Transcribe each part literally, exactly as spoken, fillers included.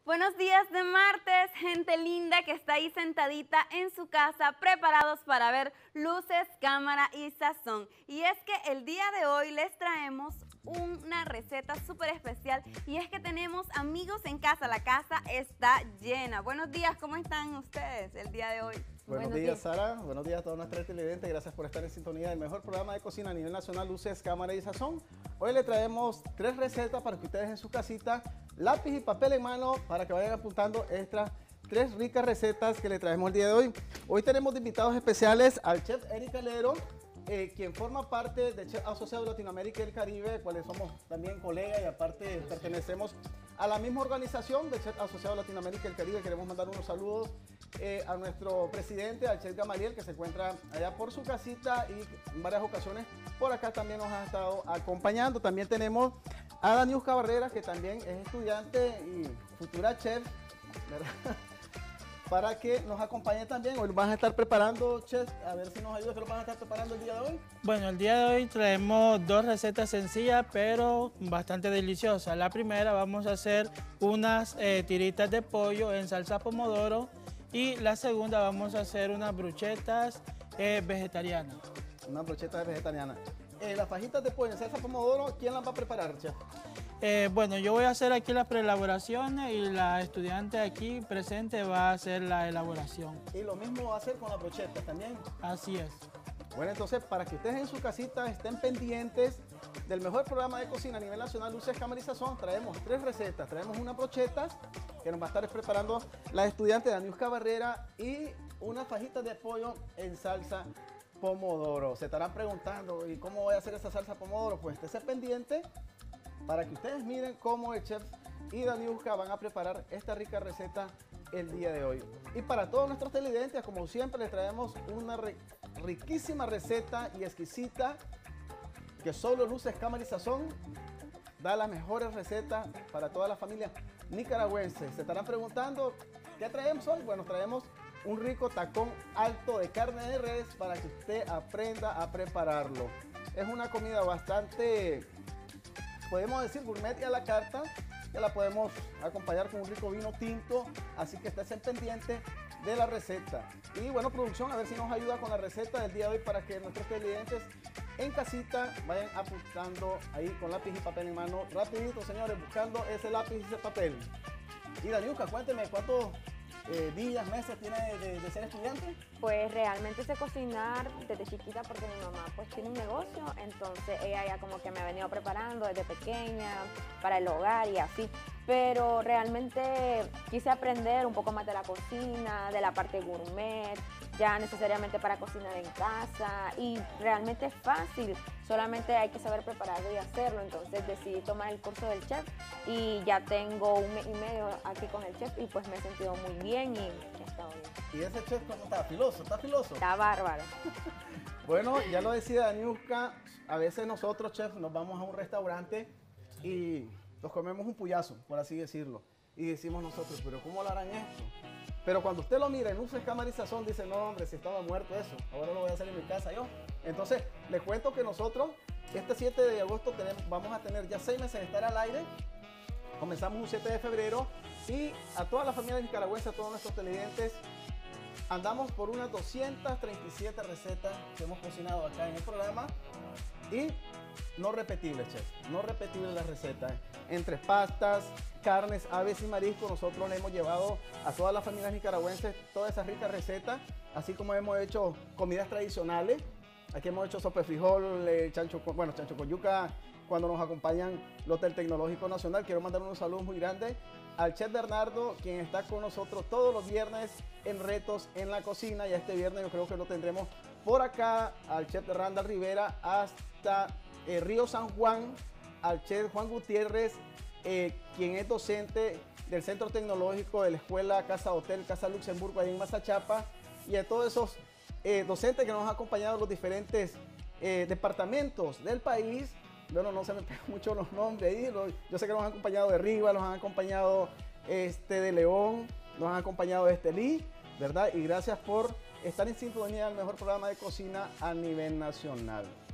Buenos días de martes, gente linda que está ahí sentadita en su casa, preparados para ver luces, cámara y sazón. Y es que el día de hoy les traemos una receta súper especial y es que tenemos amigos en casa, la casa está llena. Buenos días, ¿cómo están ustedes el día de hoy? Buenos, Buenos días, días, Sara. Buenos días a todos nuestros televidentes. Gracias por estar en sintonía del mejor programa de cocina a nivel nacional, Luces, Cámara y Sazón. Hoy le traemos tres recetas para que ustedes en su casita, lápiz y papel en mano, para que vayan apuntando estas tres ricas recetas que le traemos el día de hoy. Hoy tenemos de invitados especiales al chef Eric Calero, eh, quien forma parte del Chef Asociado de Latinoamérica y el Caribe, cuales somos también colegas y aparte pertenecemos a la misma organización del Chef Asociado de Latinoamérica y el Caribe. Queremos mandar unos saludos eh, a nuestro presidente, al chef Gamaliel, que se encuentra allá por su casita y en varias ocasiones por acá también nos ha estado acompañando. También tenemos a Daniuska Barrera, que también es estudiante y futura chef, ¿verdad? Para que nos acompañe también. Hoy van a estar preparando, chef, a ver si nos ayuda, que lo van a estar preparando el día de hoy. Bueno, el día de hoy traemos dos recetas sencillas, pero bastante deliciosas. La primera, vamos a hacer unas eh, tiritas de pollo en salsa pomodoro, y la segunda, vamos a hacer unas brochetas eh, vegetarianas. Unas brochetas vegetarianas. Eh, las fajitas de pollo en salsa pomodoro, ¿quién las va a preparar, chef? Eh, bueno, yo voy a hacer aquí las preelaboraciones y la estudiante aquí presente va a hacer la elaboración. Y lo mismo va a hacer con las brochetas también. Así es. Bueno, entonces, para que ustedes en su casita estén pendientes del mejor programa de cocina a nivel nacional, Luces, Cámara y Sazón, traemos tres recetas. Traemos unas brochetas que nos va a estar preparando la estudiante Daniuska Barrera y unas fajitas de pollo en salsa pomodoro. Se estarán preguntando, ¿y cómo voy a hacer esa salsa pomodoro? Pues estése pendiente para que ustedes miren cómo el chef y Daniuska van a preparar esta rica receta el día de hoy. Y para todos nuestros televidentes, como siempre, les traemos una riquísima receta y exquisita que solo Luces, Cámara y Sazón da las mejores recetas para toda la familia nicaragüense. Se estarán preguntando, ¿qué traemos hoy? Bueno, traemos un rico tacón alto de carne de res para que usted aprenda a prepararlo. Es una comida bastante, podemos decir, gourmet y a la carta, que la podemos acompañar con un rico vino tinto, así que estés en pendiente de la receta. Y bueno, producción, a ver si nos ayuda con la receta del día de hoy para que nuestros televidentes en casita vayan apuntando ahí con lápiz y papel en mano. Rapidito, señores, buscando ese lápiz y ese papel. Y Daniuska, cuénteme, ¿cuántos eh, días, meses tiene de, de, de ser estudiante? Pues realmente sé cocinar desde chiquita porque mi mamá pues tiene un negocio, entonces ella ya como que me ha venido preparando desde pequeña para el hogar y así. Pero realmente quise aprender un poco más de la cocina, de la parte gourmet, ya necesariamente para cocinar en casa, y realmente es fácil, solamente hay que saber prepararlo y hacerlo. Entonces decidí tomar el curso del chef y ya tengo un mes y medio aquí con el chef y pues me he sentido muy bien y he estado bien. ¿Y ese chef cómo está? ¿Filoso? ¿Está filoso? Está bárbaro. Bueno, ya lo decía Daniuska, a veces nosotros, chef, nos vamos a un restaurante y nos comemos un puyazo, por así decirlo, y decimos nosotros, ¿pero cómo lo harán esto? Pero cuando usted lo mira en Luces, Cámara y Sazón, dice, no, hombre, si estaba muerto eso, ahora lo voy a hacer en mi casa yo. Entonces, les cuento que nosotros, este siete de agosto, tenemos, vamos a tener ya seis meses de estar al aire. Comenzamos un siete de febrero y a toda la familia nicaragüense, a todos nuestros televidentes, andamos por unas doscientas treinta y siete recetas que hemos cocinado acá en el programa y no repetibles, chef, no repetibles las recetas. Entre pastas, carnes, aves y mariscos, nosotros le hemos llevado a todas las familias nicaragüenses todas esas ricas recetas, así como hemos hecho comidas tradicionales. Aquí hemos hecho sopa de frijol, eh, chancho con, bueno, chancho con yuca, cuando nos acompañan los del Tecnológico Nacional. Quiero mandar unos saludos muy grandes al chef Bernardo, quien está con nosotros todos los viernes en Retos en la Cocina, y este viernes yo creo que lo tendremos por acá, al chef Randall Rivera hasta eh, Río San Juan, al chef Juan Gutiérrez, eh, quien es docente del Centro Tecnológico de la Escuela Casa Hotel, Casa Luxemburgo, ahí en Mazachapa, y a todos esos eh, docentes que nos han acompañado en los diferentes eh, departamentos del país. Bueno, no se me pegan mucho los nombres ahí, yo sé que nos han acompañado de Riva, nos han acompañado este, de León, nos han acompañado de Estelí, ¿verdad? Y gracias por estar en sintonía del mejor programa de cocina a nivel nacional.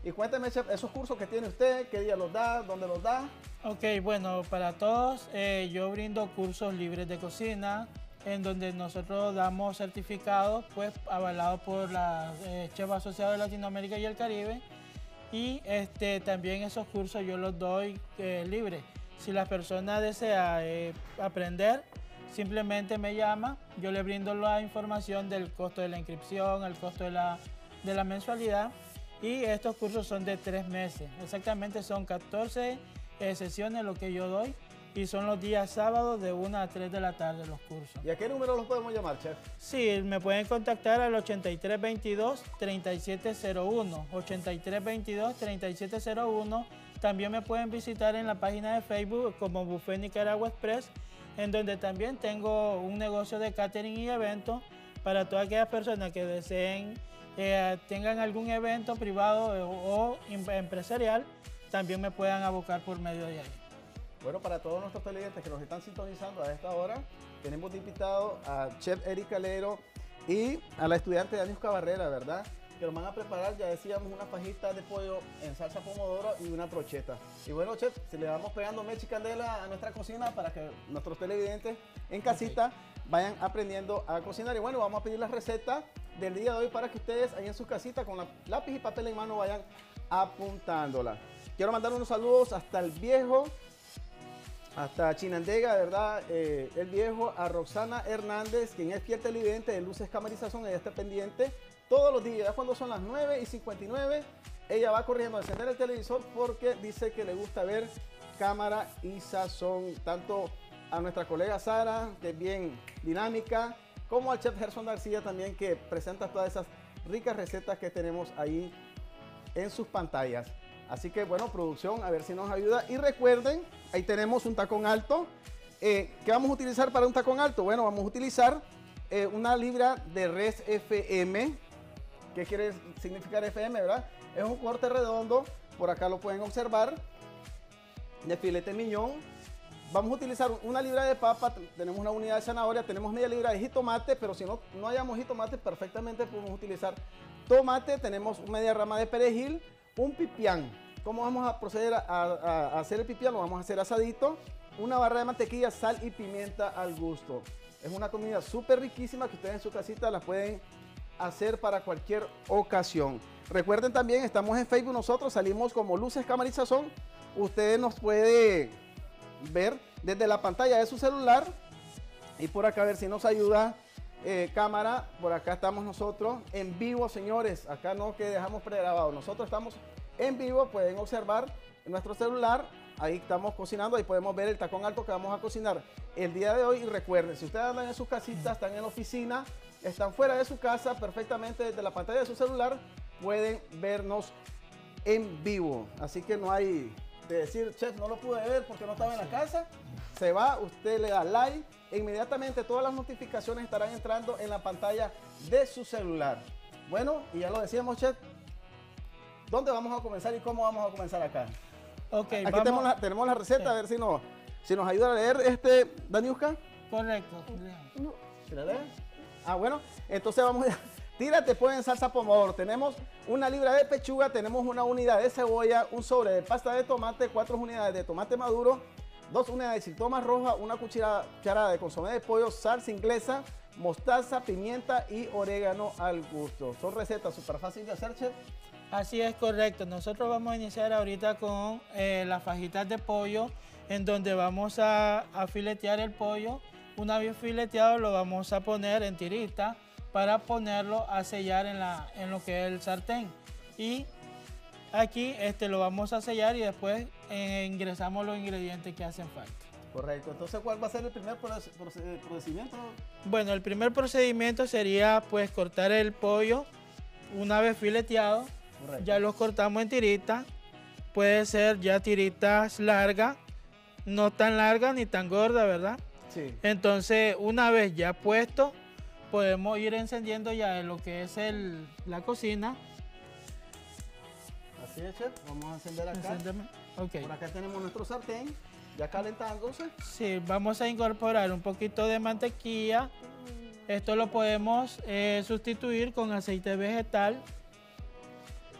Y cuénteme, chef, esos cursos que tiene usted, qué día los da, dónde los da. Ok, bueno, para todos eh, yo brindo cursos libres de cocina, en donde nosotros damos certificados, pues avalados por la eh, Chef Asociado de Latinoamérica y el Caribe. Y este, también esos cursos yo los doy eh, libres. Si la persona desea eh, aprender, simplemente me llama, yo le brindo la información del costo de la inscripción, el costo de la, de la mensualidad. Y estos cursos son de tres meses. Exactamente son catorce eh, sesiones lo que yo doy. Y son los días sábados de una a tres de la tarde los cursos. ¿Y a qué número los podemos llamar, chef? Sí, me pueden contactar al ochenta y tres veintidós, treinta y siete cero uno. ochenta y tres veintidós, treinta y siete cero uno. También me pueden visitar en la página de Facebook como Buffet Nicaragua Express, en donde también tengo un negocio de catering y eventos para todas aquellas personas que deseen, eh, tengan algún evento privado o, o empresarial, también me puedan abocar por medio de ahí. Bueno, para todos nuestros televidentes que nos están sintonizando a esta hora, tenemos de invitado a Chef Eric Calero y a la estudiante Daniuska Barrera, ¿verdad? Que nos van a preparar, ya decíamos, una fajita de pollo en salsa pomodoro y una brocheta. Y bueno, chef, si le vamos pegando mecha y candela a nuestra cocina para que nuestros televidentes en casita vayan aprendiendo a cocinar. Y bueno, vamos a pedir la receta del día de hoy para que ustedes ahí en su casita con la lápiz y papel en mano vayan apuntándola. Quiero mandar unos saludos hasta el viejo, hasta Chinandega, ¿verdad? Eh, el viejo, a Roxana Hernández, quien es fiel televidente de Luces, Cámara y Sazón. Ella está pendiente todos los días, cuando son las nueve y cincuenta y nueve, ella va corriendo a encender el televisor porque dice que le gusta ver Cámara y Sazón, tanto a nuestra colega Sara, que es bien dinámica, como al chef Gerson García también, que presenta todas esas ricas recetas que tenemos ahí en sus pantallas. Así que bueno, producción, a ver si nos ayuda. Y recuerden, ahí tenemos un tacón alto. Eh, ¿Qué vamos a utilizar para un tacón alto? Bueno, vamos a utilizar eh, una libra de res F M. ¿Qué quiere significar F M, verdad? Es un corte redondo, por acá lo pueden observar, de filete miñón. Vamos a utilizar una libra de papa, tenemos una unidad de zanahoria, tenemos media libra de jitomate, pero si no, no hayamos jitomate, perfectamente podemos utilizar tomate, tenemos media rama de perejil, un pipián. ¿Cómo vamos a proceder a, a, a hacer el pipián? Lo vamos a hacer asadito, una barra de mantequilla, sal y pimienta al gusto. Es una comida súper riquísima que ustedes en su casita la pueden hacer para cualquier ocasión. Recuerden también, estamos en Facebook, nosotros salimos como Luces, Cámara y Sazón. Usted nos puede ver desde la pantalla de su celular y por acá a ver si nos ayuda eh, cámara. Por acá estamos nosotros en vivo, señores. Acá no que dejamos pregrabado, nosotros estamos en vivo. Pueden observar en nuestro celular, ahí estamos cocinando, ahí podemos ver el tacón alto que vamos a cocinar el día de hoy. Y recuerden, si ustedes andan en sus casitas, están en la oficina, están fuera de su casa, perfectamente desde la pantalla de su celular pueden vernos en vivo. Así que no hay de decir, chef, no lo pude ver porque no estaba en la casa. Se va, usted le da like e inmediatamente todas las notificaciones estarán entrando en la pantalla de su celular. Bueno, y ya lo decíamos, chef, ¿dónde vamos a comenzar y cómo vamos a comenzar acá? Ok, aquí vamos. tenemos, la, tenemos la receta, sí. A ver si nos, si nos ayuda a leer, este, Daniuska. Correcto. No. ¿Sí la lee? Ah, bueno, entonces vamos a... Tírate pollo en salsa pomodoro. Tenemos una libra de pechuga, tenemos una unidad de cebolla, un sobre de pasta de tomate, cuatro unidades de tomate maduro, dos unidades de chiltoma roja, una cucharada de consomé de pollo, salsa inglesa, mostaza, pimienta y orégano al gusto. Son recetas súper fáciles de hacer, chef. Así es, correcto. Nosotros vamos a iniciar ahorita con eh, las fajitas de pollo, en donde vamos a, a filetear el pollo. Una vez fileteado lo vamos a poner en tirita para ponerlo a sellar en, la, en lo que es el sartén. Y aquí este, lo vamos a sellar y después eh, ingresamos los ingredientes que hacen falta. Correcto. Entonces, ¿cuál va a ser el primer procedimiento? Bueno, el primer procedimiento sería pues cortar el pollo una vez fileteado. Correcto. Ya los cortamos en tiritas. Puede ser ya tiritas largas, no tan largas ni tan gordas, ¿verdad? Sí. Entonces, una vez ya puesto, podemos ir encendiendo ya en lo que es el, la cocina. Así es, chef. Vamos a encender acá. Encéndeme. Okay. Por acá tenemos nuestro sartén, ya calentándose. Sí, vamos a incorporar un poquito de mantequilla. Esto lo podemos eh, sustituir con aceite vegetal.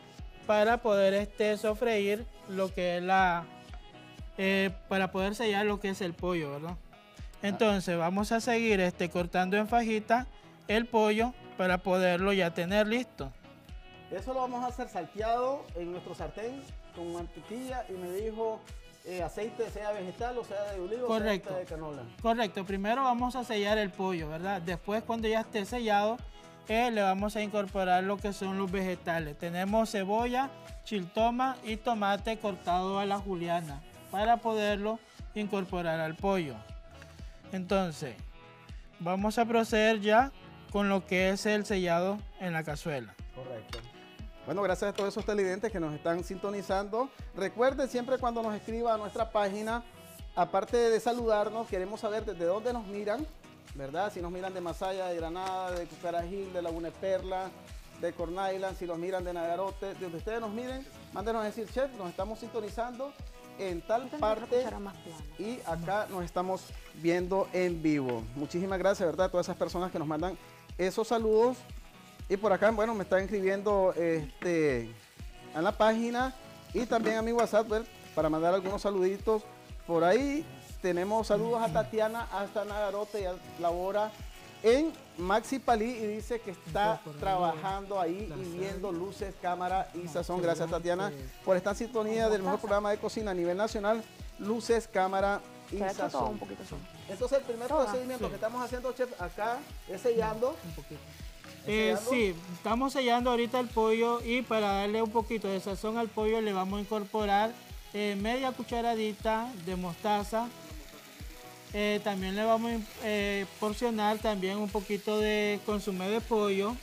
para poder este, sofreír lo que es la, eh, para poder sellar lo que es el pollo, ¿verdad? Entonces vamos a seguir este, cortando en fajita el pollo para poderlo ya tener listo. Eso lo vamos a hacer salteado en nuestro sartén con mantequilla y me dijo eh, aceite, sea vegetal o sea de oliva o sea de canola. Correcto, primero vamos a sellar el pollo, ¿verdad? Después cuando ya esté sellado, eh, le vamos a incorporar lo que son los vegetales. Tenemos cebolla, chiltoma y tomate cortado a la juliana para poderlo incorporar al pollo. Entonces, vamos a proceder ya con lo que es el sellado en la cazuela. Correcto. Bueno, gracias a todos esos televidentes que nos están sintonizando. Recuerden siempre cuando nos escriba a nuestra página, aparte de saludarnos, queremos saber desde dónde nos miran, ¿verdad? Si nos miran de Masaya, de Granada, de Cucarajil, de Laguna Perla, de Corn Island, si nos miran de Nagarote, de donde ustedes nos miren, mándenos a decir, chef, nos estamos sintonizando en tal parte y acá nos estamos viendo en vivo. Muchísimas gracias, ¿verdad? A todas esas personas que nos mandan esos saludos. Y por acá, bueno, me están escribiendo este, en la página y también a mi WhatsApp, ¿ver? Para mandar algunos saluditos. Por ahí tenemos saludos a Tatiana hasta Nagarote, ya labora en Maxi Palí y dice que está trabajando ahí y viendo luces, cámara y sazón. Gracias, Tatiana, por estar en sintonía del mejor programa de cocina a nivel nacional, luces, cámara y sazón. Entonces el primer procedimiento que estamos haciendo, chef, acá es sellando. Un poquito. Eh, sí, estamos sellando ahorita el pollo y para darle un poquito de sazón al pollo le vamos a incorporar eh, media cucharadita de mostaza. Eh, también le vamos a eh, porcionar también un poquito de consomé de pollo.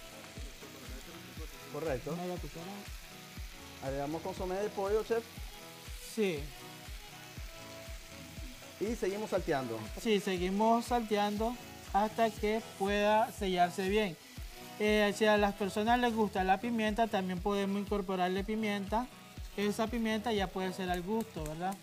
Correcto. Media cucharada. Agregamos consomé de pollo, chef. Sí. Y seguimos salteando. Sí, seguimos salteando hasta que pueda sellarse bien. Eh, si a las personas les gusta la pimienta, también podemos incorporarle pimienta. Esa pimienta ya puede ser al gusto, ¿verdad?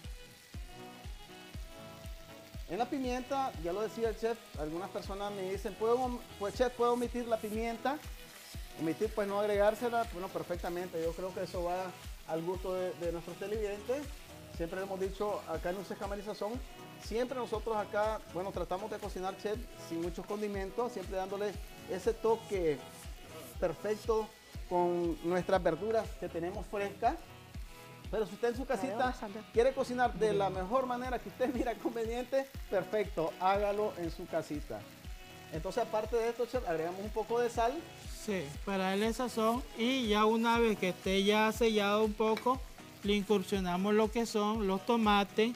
En la pimienta, ya lo decía el chef, algunas personas me dicen, ¿puedo, pues chef, ¿puedo omitir la pimienta? Omitir, pues no agregársela, bueno, perfectamente. Yo creo que eso va al gusto de, de nuestros televidentes. Siempre hemos dicho acá en Luces, Cámara y Sazón, siempre nosotros acá, bueno, tratamos de cocinar, chef, sin muchos condimentos, siempre dándole ese toque perfecto con nuestras verduras que tenemos frescas. Pero si usted en su casita quiere cocinar de la mejor manera que usted mira conveniente, perfecto, hágalo en su casita. Entonces, aparte de esto, chef, agregamos un poco de sal. Sí, para darle sazón y ya una vez que esté ya sellado un poco, le incursionamos lo que son los tomates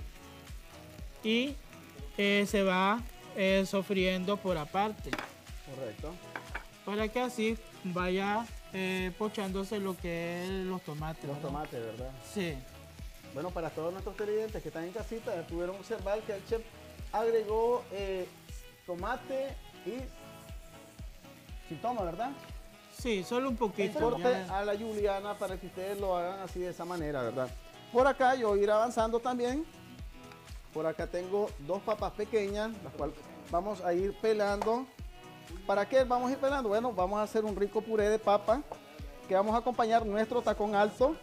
y eh, se va eh, sofriendo por aparte. Correcto. Para que así vaya eh, pochándose lo que es los tomates. Los ¿verdad? tomates, ¿verdad? Sí. Bueno, para todos nuestros televidentes que están en casita, ya pudieron observar que el chef agregó eh, tomate y chiltoma, ¿verdad? Sí, solo un poquito. El corte ya. a la juliana para que ustedes lo hagan así de esa manera, ¿verdad? Por acá yo voy a ir avanzando también. Por acá tengo dos papas pequeñas, las cuales vamos a ir pelando. ¿Para qué vamos a ir pelando? Bueno, vamos a hacer un rico puré de papa que vamos a acompañar nuestro tacón alto.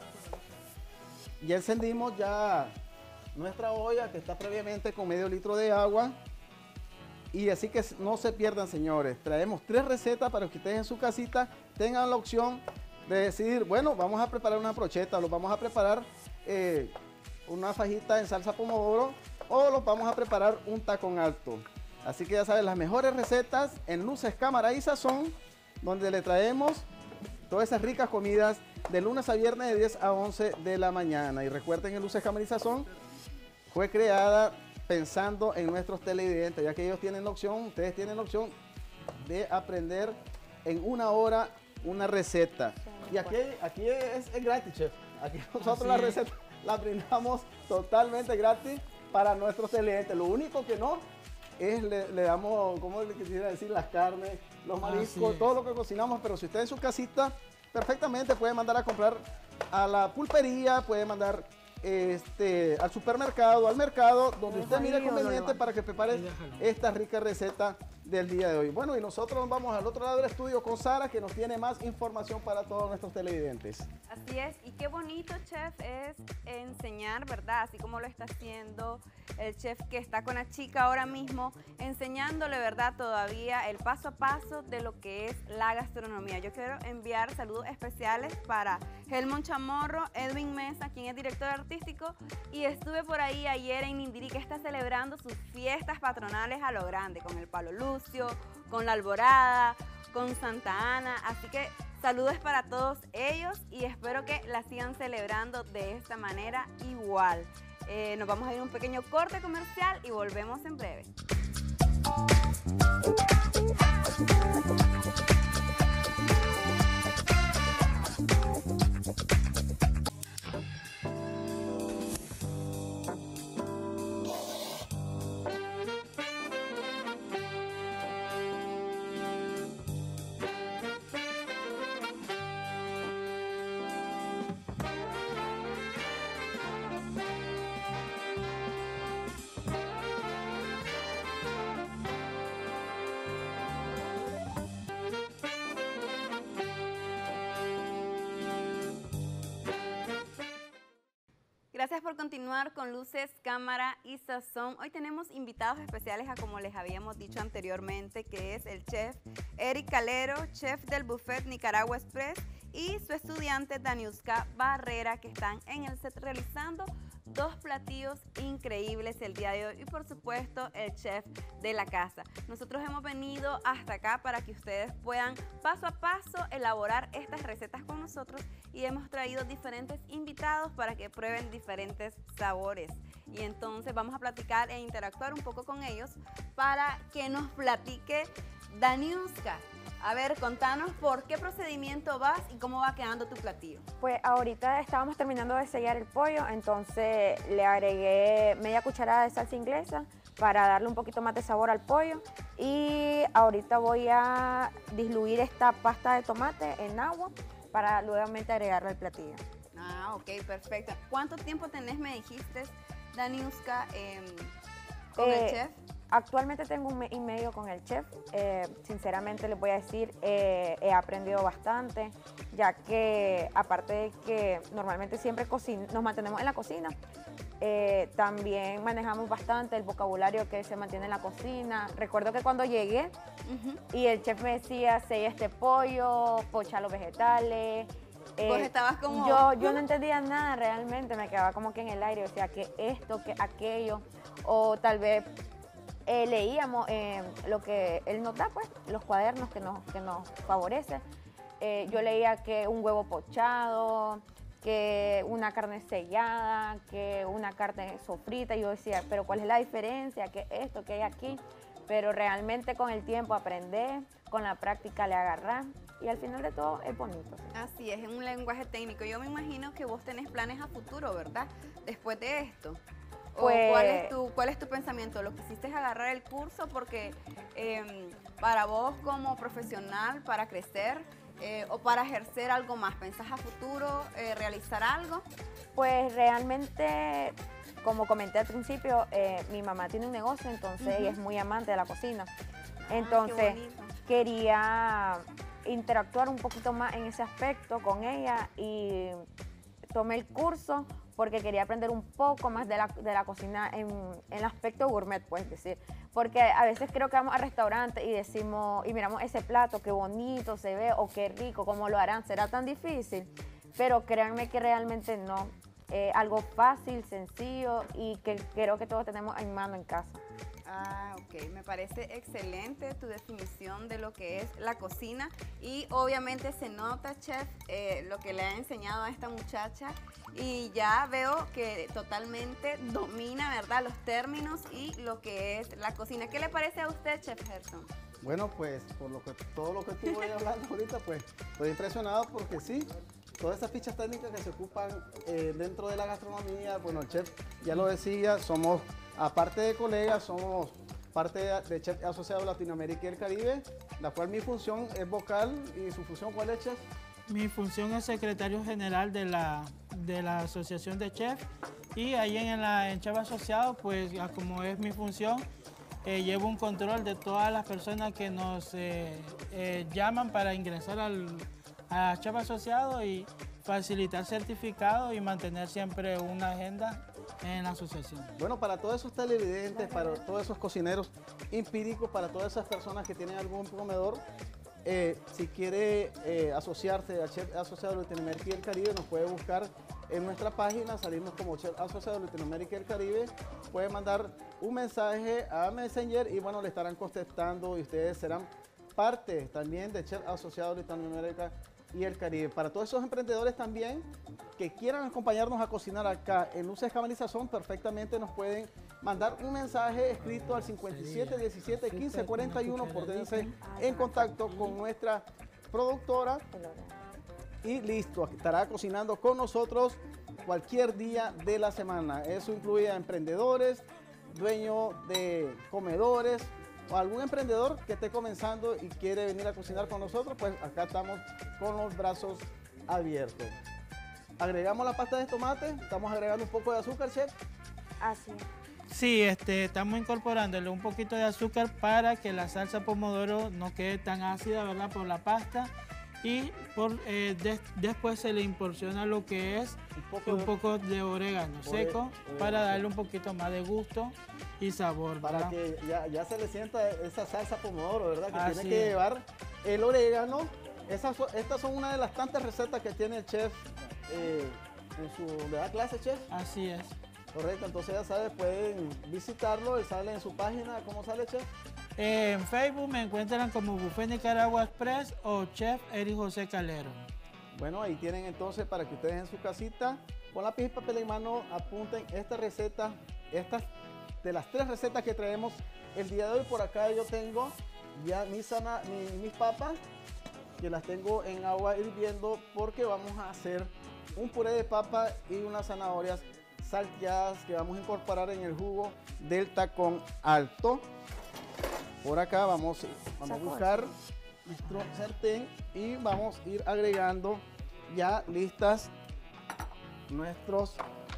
Ya encendimos ya nuestra olla que está previamente con medio litro de agua. Y así que no se pierdan, señores. Traemos tres recetas para que ustedes en su casita tengan la opción de decidir, bueno, vamos a preparar una brocheta, los vamos a preparar eh, una fajita en salsa pomodoro o los vamos a preparar un tacón alto. Así que ya saben, las mejores recetas en Luces, Cámara y Sazón, donde le traemos todas esas ricas comidas de lunes a viernes de diez a once de la mañana. Y recuerden que Luces, Cámara y Sazón fue creada pensando en nuestros televidentes, ya que ellos tienen la opción, ustedes tienen la opción de aprender en una hora una receta. Y aquí, aquí es, es gratis, chef. Aquí nosotros la receta la brindamos totalmente gratis para nuestros televidentes. Lo único que no es le, le damos, ¿cómo le quisiera decir? Las carnes, los mariscos, todo lo que cocinamos. Pero si usted en su casita, perfectamente puede mandar a comprar a la pulpería, puede mandar este, al supermercado, al mercado, donde usted mire conveniente para que prepare esta rica receta del día de hoy. Bueno, y nosotros nos vamos al otro lado del estudio con Sara, que nos tiene más información para todos nuestros televidentes. Así es, y qué bonito, chef, es enseñar, ¿verdad? Así como lo está haciendo el chef que está con la chica ahora mismo, enseñándole, ¿verdad? Todavía el paso a paso de lo que es la gastronomía. Yo quiero enviar saludos especiales para Helmond Chamorro, Edwin Mesa, quien es director artístico, y estuve por ahí ayer en Nindirí, que está celebrando sus fiestas patronales a lo grande, con el Palo Lucio, con la Alborada, con Santa Ana, así que saludos para todos ellos y espero que la sigan celebrando de esta manera igual. Eh, nos vamos a ir a un pequeño corte comercial y volvemos en breve. Gracias por continuar con Luces, Cámara y Sazón. Hoy tenemos invitados especiales a como les habíamos dicho anteriormente, que es el chef Eric Calero, chef del buffet Nicaragua Express, y su estudiante Daniuska Barrera, que están en el set realizando dos platillos increíbles el día de hoy y por supuesto el chef de la casa. Nosotros hemos venido hasta acá para que ustedes puedan paso a paso elaborar estas recetas con nosotros y hemos traído diferentes invitados para que prueben diferentes sabores. Y entonces vamos a platicar e interactuar un poco con ellos para que nos platique Daniuska. A ver, contanos por qué procedimiento vas y cómo va quedando tu platillo. Pues ahorita estábamos terminando de sellar el pollo, entonces le agregué media cucharada de salsa inglesa para darle un poquito más de sabor al pollo. Y ahorita voy a diluir esta pasta de tomate en agua para nuevamente agregarla al platillo. Ah, ok, perfecto. ¿Cuánto tiempo tenés, me dijiste, Daniuska, eh, con eh, el chef? Actualmente tengo un mes y medio con el chef. Eh, sinceramente les voy a decir, eh, he aprendido bastante, ya que aparte de que normalmente siempre nos mantenemos en la cocina, eh, también manejamos bastante el vocabulario que se mantiene en la cocina. Recuerdo que cuando llegué uh-huh. y el chef me decía, sella este pollo, pocha los vegetales. Eh, Vos estabas como... Yo, yo no entendía nada realmente, me quedaba como que en el aire, o sea, que esto, que aquello, o tal vez... Eh, leíamos eh, lo que él nos da, pues, los cuadernos que nos, que nos favorece. Eh, yo leía que un huevo pochado, que una carne sellada, que una carne sofrita. Y yo decía, pero ¿cuál es la diferencia? ¿Qué es esto? ¿Qué hay aquí? Pero realmente con el tiempo aprendés, con la práctica le agarrás y al final de todo es bonito. Así es, es un lenguaje técnico. Yo me imagino que vos tenés planes a futuro, ¿verdad? Después de esto. Pues, ¿Cuál es, tu, ¿Cuál es tu pensamiento? ¿Lo quisiste agarrar el curso porque eh, para vos como profesional, para crecer eh, o para ejercer algo más? ¿Pensás a futuro eh, realizar algo? Pues realmente, como comenté al principio, eh, mi mamá tiene un negocio, entonces uh-huh. ella es muy amante de la cocina. Entonces ah, quería interactuar un poquito más en ese aspecto con ella y tomé el curso porque quería aprender un poco más de la, de la cocina en, en el aspecto gourmet, puedes decir. Porque a veces creo que vamos al restaurante y decimos, y miramos ese plato, qué bonito se ve, o qué rico, cómo lo harán, será tan difícil. Pero créanme que realmente no. Eh, algo fácil, sencillo y que creo que todos tenemos en mano en casa. Ah, ok. Me parece excelente tu definición de lo que es la cocina y obviamente se nota, chef, eh, lo que le ha enseñado a esta muchacha y ya veo que totalmente domina, ¿verdad?, los términos y lo que es la cocina. ¿Qué le parece a usted, chef Gerson? Bueno, pues por lo que, todo lo que estuve hablando ahorita, pues estoy impresionado porque sí, todas esas fichas técnicas que se ocupan eh, dentro de la gastronomía, bueno, el chef ya lo decía, somos, aparte de colegas, somos parte de, de Chef Asociado Latinoamérica y el Caribe, la cual mi función es vocal y su función, ¿cuál es, chef? Mi función es secretario general de la, de la Asociación de Chef y ahí en, la, en Chef Asociado, pues como es mi función, eh, llevo un control de todas las personas que nos eh, eh, llaman para ingresar al, a Chef Asociado y facilitar certificados y mantener siempre una agenda en la asociación. Bueno, para todos esos televidentes, para todos esos cocineros empíricos, para todas esas personas que tienen algún comedor, eh, si quiere eh, asociarse a Chef Asociado de Latinoamérica y el Caribe, nos puede buscar en nuestra página, salimos como Chef Asociado de Latinoamérica y el Caribe, puede mandar un mensaje a Messenger y bueno, le estarán contestando y ustedes serán parte también de Chef Asociado de Latinoamérica y el Caribe. Para todos esos emprendedores también que quieran acompañarnos a cocinar acá en Luces Cámara y Sazón, perfectamente nos pueden mandar un mensaje escrito al cincuenta y siete diecisiete quince cuarenta y uno, pónganse en contacto con nuestra productora y listo, estará cocinando con nosotros cualquier día de la semana. Eso incluye a emprendedores, dueños de comedores, o algún emprendedor que esté comenzando y quiere venir a cocinar con nosotros, pues acá estamos con los brazos abiertos. Agregamos la pasta de tomate, estamos agregando un poco de azúcar, chef. Así. Sí, este, estamos incorporándole un poquito de azúcar para que la salsa pomodoro no quede tan ácida, ¿verdad? Por la pasta. Y por, eh, des, después se le imporciona lo que es Un poco un de- poco de orégano Ore- seco orégano para seco. darle un poquito más de gusto y sabor, Para ¿verdad? que ya, ya se le sienta esa salsa pomodoro, ¿verdad? Que Así tiene que es. llevar el orégano. Esas, son- estas son una de las tantas recetas que tiene el chef eh, en su ¿le da clase, chef? Así es. Correcto, entonces ya sabes, pueden visitarlo, él sale en su página. ¿Cómo sale, chef? Eh, en Facebook me encuentran como Buffet Nicaragua Express o Chef Eric José Calero. Bueno, ahí tienen entonces para que ustedes en su casita, con lápiz y papel en mano, apunten esta receta, estas de las tres recetas que traemos el día de hoy. Por acá yo tengo ya mis, sana- mi- mis papas, que las tengo en agua hirviendo porque vamos a hacer un puré de papa y unas zanahorias salteadas que vamos a incorporar en el jugo del tacón alto. Por acá vamos, vamos a buscar nuestro sartén y vamos a ir agregando ya listas nuestros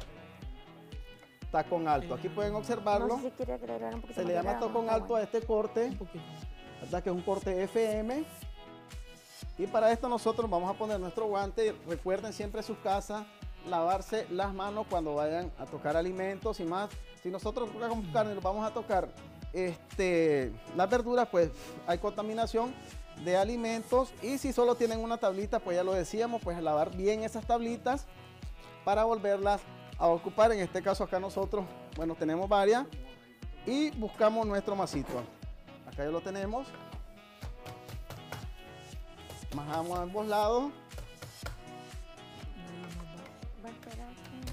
tacón alto. Aquí pueden observarlo. No sé si quiere agregar un poquito Se más le de llama orégano, tacón está alto a bueno. este corte, Un poquito. ¿verdad? Que es un corte F M. Y para esto nosotros vamos a poner nuestro guante. Recuerden siempre en sus casas lavarse las manos cuando vayan a tocar alimentos y más. Si nosotros tocamos carne y nos vamos a tocar este, las verduras, pues hay contaminación de alimentos. Y si solo tienen una tablita, pues ya lo decíamos, pues lavar bien esas tablitas para volverlas a ocupar. En este caso acá nosotros, bueno, tenemos varias. Y buscamos nuestro masito. Acá ya lo tenemos. Majamos a ambos lados. Va a esperar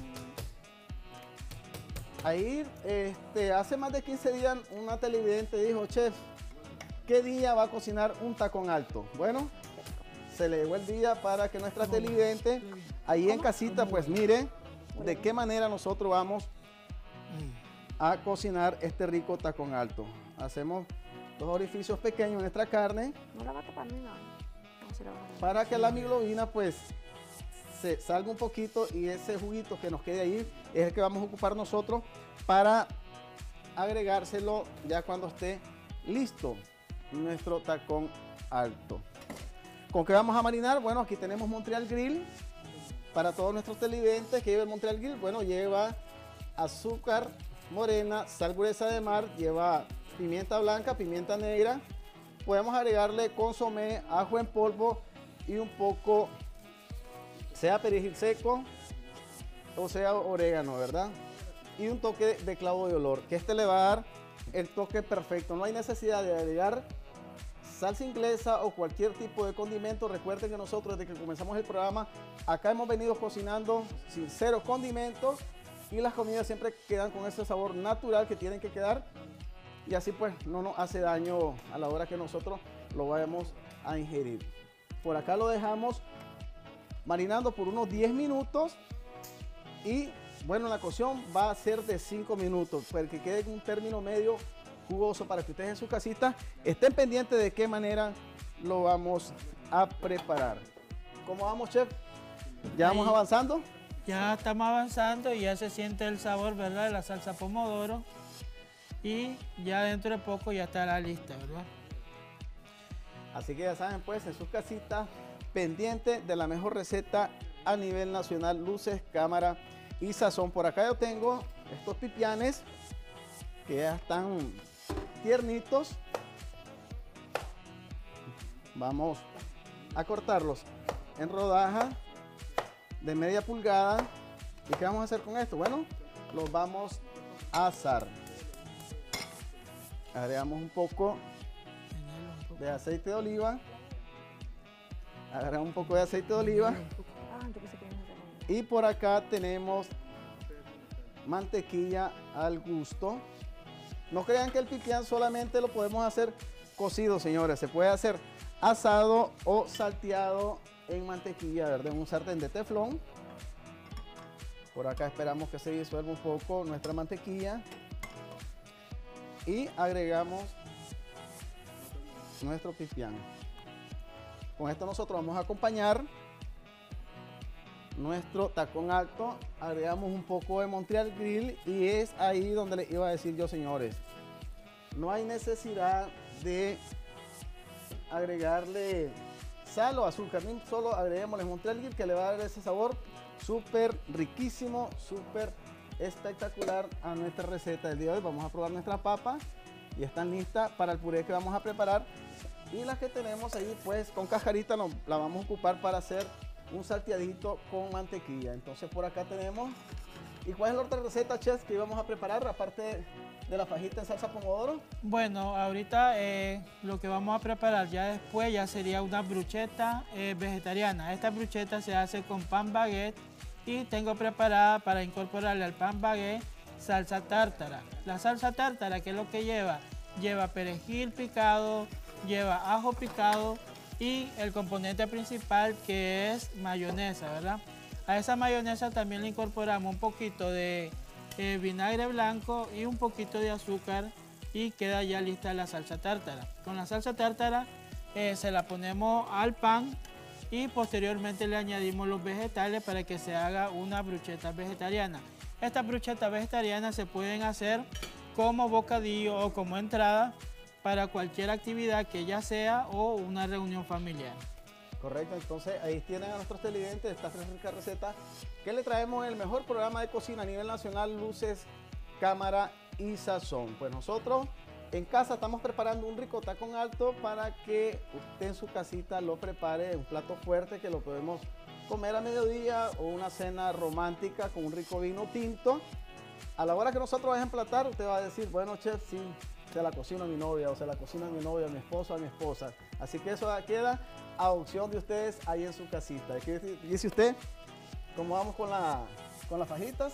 que- Ahí, este, hace más de quince días, una televidente dijo, chef, ¿qué día va a cocinar un tacón alto? Bueno, se le llegó el día para que nuestra televidente, ahí en casita, pues mire de qué manera nosotros vamos a cocinar este rico tacón alto. Hacemos dos orificios pequeños en nuestra carne No la va a tapar ni nada. No se la va a tapar. para que la hemoglobina pues se salga un poquito y ese juguito que nos quede ahí es el que vamos a ocupar nosotros para agregárselo ya cuando esté listo nuestro tacón alto. ¿Con qué vamos a marinar? Bueno, aquí tenemos Montreal Grill para todos nuestros televidentes. ¿Qué lleva el Montreal Grill? Bueno, lleva azúcar morena, sal gruesa de mar, lleva pimienta blanca, pimienta negra. Podemos agregarle consomé, ajo en polvo y un poco, sea perejil seco o sea orégano, ¿verdad? Y un toque de clavo de olor, que este le va a dar el toque perfecto. No hay necesidad de agregar salsa inglesa o cualquier tipo de condimento. Recuerden que nosotros desde que comenzamos el programa, acá hemos venido cocinando sin cero condimentos y las comidas siempre quedan con ese sabor natural que tienen que quedar y así pues no nos hace daño a la hora que nosotros lo vayamos a ingerir. Por acá lo dejamos marinando por unos diez minutos y bueno, la cocción va a ser de cinco minutos para que quede en un término medio jugoso para que ustedes en su casita estén pendientes de qué manera lo vamos a preparar. ¿Cómo vamos, chef? ¿Ya vamos Ahí. avanzando? Ya estamos avanzando y ya se siente el sabor, ¿verdad? De la salsa pomodoro. y ya dentro de poco ya estará lista, ¿verdad? Así que ya saben, pues, en sus casitas, pendiente de la mejor receta a nivel nacional, luces, cámara y sazón. Por acá yo tengo estos pipianes que ya están tiernitos. Vamos a cortarlos en rodajas de media pulgada. ¿Y qué vamos a hacer con esto? Bueno, los vamos a asar. Agregamos un poco de aceite de oliva. Agregamos un poco de aceite de oliva. Ah, yo pensé que ibas a hacer un- Y por acá tenemos mantequilla al gusto. No crean que el pipián solamente lo podemos hacer cocido, señores. Se puede hacer asado o salteado en mantequilla, ¿verdad? En un sartén de teflón. Por acá esperamos que se disuelva un poco nuestra mantequilla. Y agregamos nuestro pipián. Con esto nosotros vamos a acompañar nuestro tacón alto. Agregamos un poco de Montreal Grill y es ahí donde les iba a decir yo, señores. No hay necesidad de agregarle sal o azúcar, ni solo agreguémosle Montreal Grill, que le va a dar ese sabor súper riquísimo, súper espectacular a nuestra receta del día de hoy. Vamos a probar nuestra papa y están listas para el puré que vamos a preparar. Y las que tenemos ahí, pues con cascarita nos la vamos a ocupar para hacer un salteadito con mantequilla. Entonces por acá tenemos. ¿Y cuál es la otra receta, chef, que íbamos a preparar aparte de la fajita en salsa pomodoro? Bueno, ahorita eh, lo que vamos a preparar ya después ya sería una brucheta eh, vegetariana. Esta brucheta se hace con pan baguette y tengo preparada para incorporarle al pan baguette salsa tártara. La salsa tártara, ¿qué es lo que lleva? Lleva perejil picado, lleva ajo picado y el componente principal, que es mayonesa, ¿verdad? A esa mayonesa también le incorporamos un poquito de eh, vinagre blanco y un poquito de azúcar y queda ya lista la salsa tártara. Con la salsa tártara eh, se la ponemos al pan y posteriormente le añadimos los vegetales para que se haga una brucheta vegetariana. Estas bruchetas vegetarianas se pueden hacer como bocadillo o como entrada para cualquier actividad que ya sea o una reunión familiar. Correcto, entonces ahí tienen a nuestros televidentes estas tres ricas recetas que le traemos en el mejor programa de cocina a nivel nacional, luces, cámara y sazón. Pues nosotros en casa estamos preparando un rico tacón alto para que usted en su casita lo prepare, un plato fuerte que lo podemos comer a mediodía o una cena romántica con un rico vino tinto. A la hora que nosotros vamos a emplatar, usted va a decir, bueno, chef, sí, se la cocina a mi novia o se la cocina a mi novia, a mi esposo, a mi esposa. Así que eso queda a opción de ustedes ahí en su casita. ¿Qué dice usted? ¿Cómo vamos con, la, con las fajitas?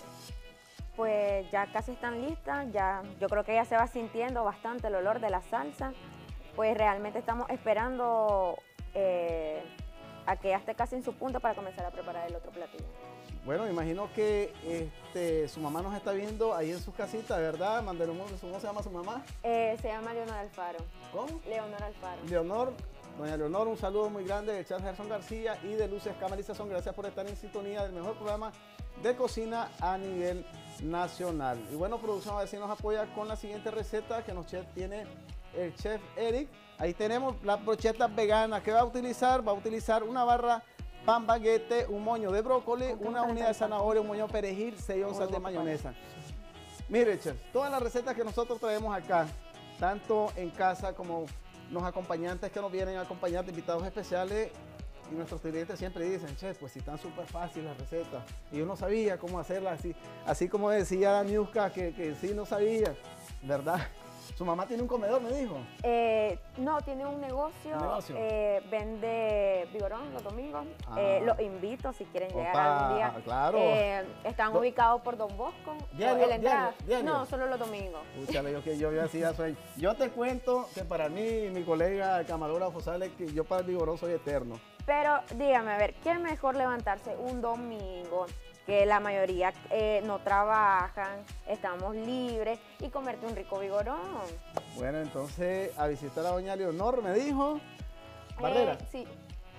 Pues ya casi están listas, ya yo creo que ya se va sintiendo bastante el olor de la salsa. Pues realmente estamos esperando eh, a que ya esté casi en su punto para comenzar a preparar el otro platillo. Bueno, me imagino que este, su mamá nos está viendo ahí en su casita, ¿verdad? Mándale un beso. ¿Cómo se llama su mamá? Eh, se llama Leonor Alfaro. ¿Cómo? Leonor Alfaro. Leonor, doña Leonor, un saludo muy grande de Charles Gerson García y de Luces, Cámara y Sazón. Gracias por estar en sintonía del mejor programa de cocina a nivel nacional. Y bueno, producción, a ver si nos apoya con la siguiente receta que nos tiene el chef Eric. Ahí tenemos las brochetas veganas. ¿Qué va a utilizar? Va a utilizar una barra pan baguette, un moño de brócoli, una unidad de zanahoria, un moño de perejil, seis onzas de mayonesa. Mire, chef, todas las recetas que nosotros traemos acá, tanto en casa como los acompañantes que nos vienen a acompañar de invitados especiales, y nuestros clientes siempre dicen, chef, pues si están súper fáciles las recetas. Y yo no sabía cómo hacerlas así, así como decía Daniuska que, que sí no sabía, ¿verdad? Su mamá tiene un comedor, me dijo. Eh, no, tiene un negocio, ¿Un negocio? Eh, vende vigorón los domingos. Ah. Eh, los invito si quieren llegar Opa, algún día. claro. Eh, están Do- ubicados por Don Bosco. Diario, en la entrada. diario, diario. No, solo los domingos. Escúchale, yo que yo ya hacía sueño. Yo te cuento que para mí, mi colega el camarógrafo sale que yo para el vigorón soy eterno. Pero dígame, a ver, ¿qué es mejor levantarse un domingo, que la mayoría eh, no trabajan, estamos libres, y comerte un rico vigorón? Bueno, entonces a visitar a doña Leonor, me dijo. Barrera. Eh, sí,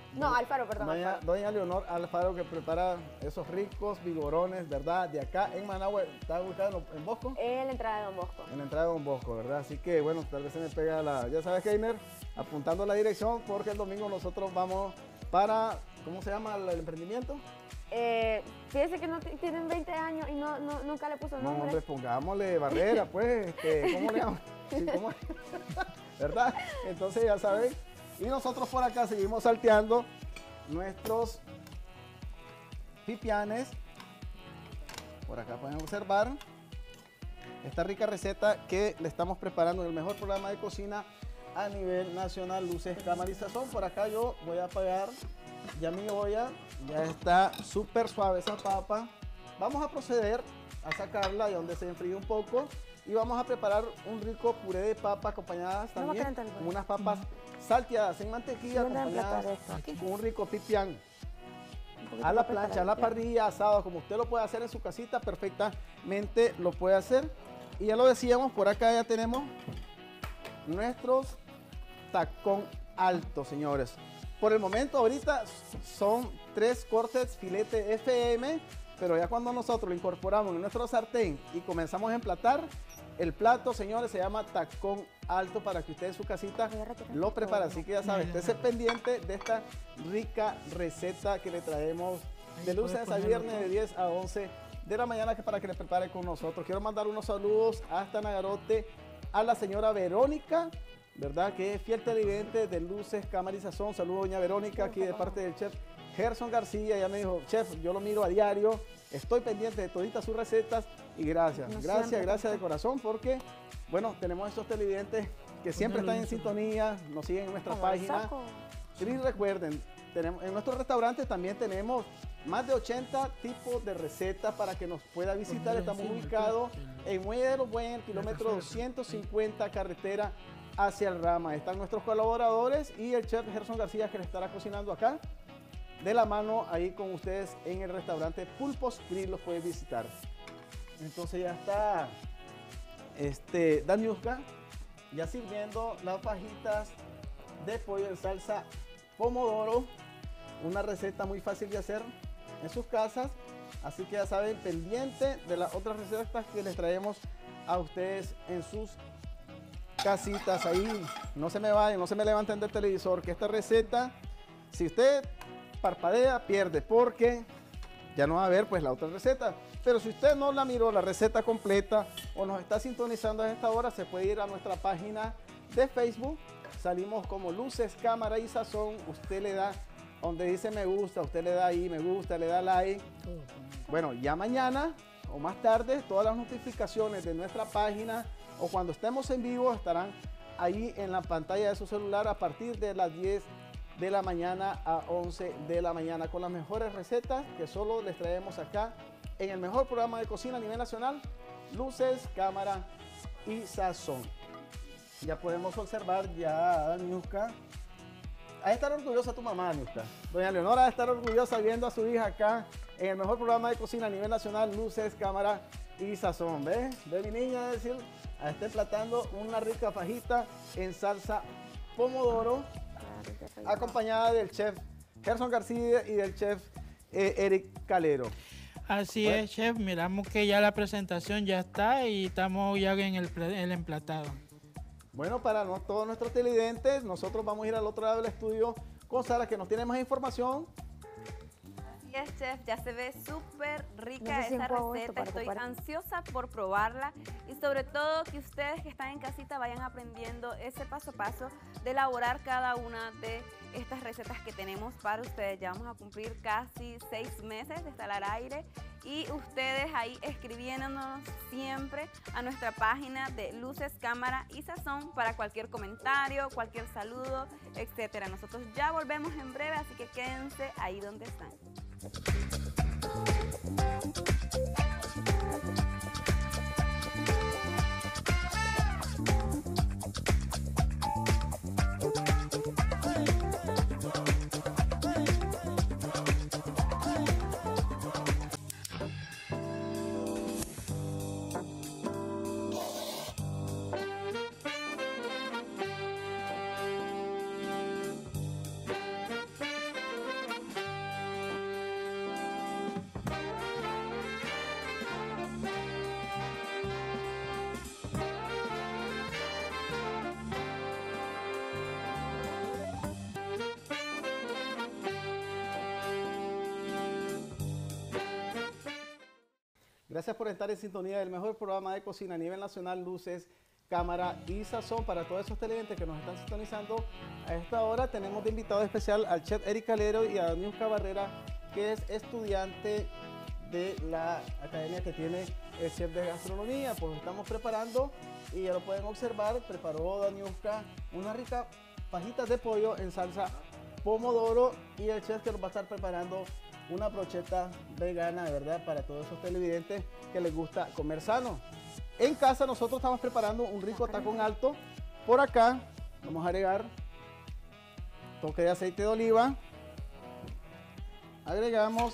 No, Alfaro, perdón. Doña, Alfaro. doña Leonor Alfaro, que prepara esos ricos vigorones, ¿verdad? De acá en Managua, ¿está ubicado en, en Bosco? En la entrada de Don Bosco. En la entrada de Don Bosco, ¿verdad? Así que, bueno, tal vez se me pega la... Ya sabes, Keiner, apuntando la dirección, porque el domingo nosotros vamos para... ¿Cómo se llama el, el emprendimiento? Eh, fíjese que no t- tienen veinte años y no, no, nunca le puso No, nombre. hombre, pongámosle barrera, pues, este, ¿cómo le llaman? Sí, ¿cómo? ¿Verdad? Entonces, ya saben. Y nosotros por acá seguimos salteando nuestros pipianes. Por acá pueden observar esta rica receta que le estamos preparando en el mejor programa de cocina a nivel nacional, Luces, Cámara y Sazón. Por acá yo voy a apagar ya mi olla, ya está súper suave esa papa. Vamos a proceder a sacarla y donde se enfríe un poco y vamos a preparar un rico puré de papa acompañadas No va a también calentar el con unas papas salteadas en mantequilla ¿Dónde acompañadas emplatar esto? ¿Aquí? con un rico pipián. Un poquito A la más plancha, a la preparadito. parrilla, asado, como usted lo puede hacer en su casita, perfectamente lo puede hacer. Y ya lo decíamos, por acá ya tenemos nuestros tacón alto, señores. Por el momento, ahorita son tres cortes filete F M, pero ya cuando nosotros lo incorporamos en nuestro sartén y comenzamos a emplatar, el plato, señores, se llama tacón alto para que usted en su casita Voy a retirar lo esto. prepare. Así que ya saben, esté pendiente de esta rica receta que le traemos de lunes a viernes de diez a once de la mañana, que para que le prepare con nosotros. Quiero mandar unos saludos hasta Nagarote a la señora Verónica, ¿verdad? Que es fiel televidente de Luces, Cámara y Sazón. Saludos, doña Verónica, aquí de parte del chef Gerson García. Ella me dijo, chef, yo lo miro a diario, estoy pendiente de toditas sus recetas y gracias, No gracias, siempre, gracias de doctor. corazón, porque, bueno, tenemos estos televidentes que siempre están en sintonía, nos siguen en nuestra Como el página. saco. Y recuerden, tenemos, en nuestro restaurante también tenemos más de ochenta tipos de recetas para que nos pueda visitar. Estamos ubicados en Muelle de los Bueyes, kilómetro doscientos cincuenta, carretera hacia el Rama. Están nuestros colaboradores y el chef Gerson García, que le estará cocinando acá de la mano ahí con ustedes en el restaurante Pulpos Grill. Los pueden visitar. Entonces ya está este, Daniuska ya sirviendo las fajitas de pollo en salsa pomodoro, una receta muy fácil de hacer en sus casas, así que ya saben, pendiente de las otras recetas que les traemos a ustedes en sus casitas. Ahí no se me vayan, no se me levanten del televisor, que esta receta, si usted parpadea, pierde, porque ya no va a ver pues la otra receta. Pero si usted no la miró la receta completa o nos está sintonizando a esta hora, se puede ir a nuestra página de Facebook. Salimos como Luces, Cámara y Sazón. Usted le da donde dice me gusta, usted le da ahí me gusta, le da like. Bueno, ya mañana o más tarde todas las notificaciones de nuestra página o cuando estemos en vivo estarán ahí en la pantalla de su celular a partir de las diez de la mañana a once de la mañana con las mejores recetas que solo les traemos acá en el mejor programa de cocina a nivel nacional, Luces, Cámara y Sazón. Ya podemos observar ya, Niuska. Ha de estar orgullosa tu mamá, Niuska. Doña Leonora ha de estar orgullosa viendo a su hija acá en el mejor programa de cocina a nivel nacional, Luces, Cámara y Sazón. ¿Ves? Ve mi niña, es decir, está emplatando una rica fajita en salsa pomodoro, acompañada del chef Gerson García y del chef eh, Eric Calero. Así Bueno. es, chef. Miramos que ya la presentación ya está y estamos ya en el, pla- el emplatado. Bueno, para no- todos nuestros televidentes, nosotros vamos a ir al otro lado del estudio con Sara, que nos tiene más información. Así es, chef, ya se ve súper rica No sé si esa enjuago esto receta. para Estoy ocupar. ansiosa por probarla y sobre todo que ustedes que están en casita vayan aprendiendo ese paso a paso de elaborar cada una de estas recetas que tenemos para ustedes. Ya vamos a cumplir casi seis meses de estar al aire y ustedes ahí escribiéndonos siempre a nuestra página de Luces, Cámara y Sazón para cualquier comentario, cualquier saludo, etcétera. Nosotros ya volvemos en breve, así que quédense ahí donde están. Gracias por estar en sintonía del mejor programa de cocina a nivel nacional, Luces, Cámara y Sazón. Para todos esos televidentes que nos están sintonizando a esta hora, tenemos de invitado especial al chef Eric Calero y a Daniuska Barrera, que es estudiante de la academia que tiene el chef de gastronomía. Pues estamos preparando, y ya lo pueden observar, preparó Daniuska una rica fajitas de pollo en salsa pomodoro, y el chef que nos va a estar preparando una brocheta vegana, de verdad, para todos esos televidentes que les gusta comer sano. En casa nosotros estamos preparando un rico tacón alto. Por acá vamos a agregar toque de aceite de oliva, agregamos